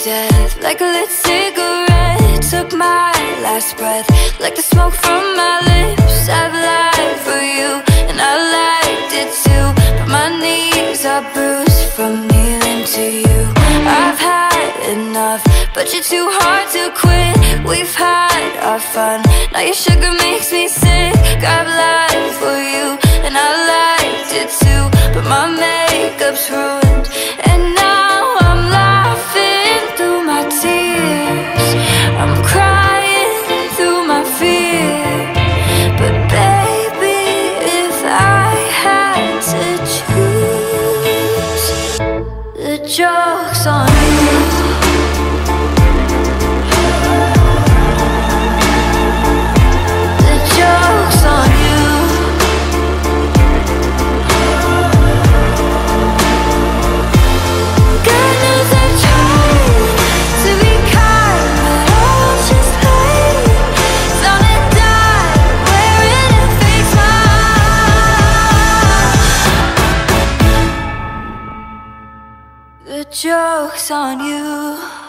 death, like a lit cigarette. Took my last breath, like the smoke from my lips. I've lied for you, and I liked it too, but my knees are bruised from kneeling to you. I've had enough, but you're too hard to quit. We've had our fun, now your sugar makes me sick. I've lied for you, and I liked it too, but my makeup's ruined, and now I'm laughing through my tears. I'm crying through my fear. But baby, if I had to choose, the joke's on you. The joke's on you. God knows I tried to be kind, but I was just playing. Found a dime wearing a fake smile. The joke's on you.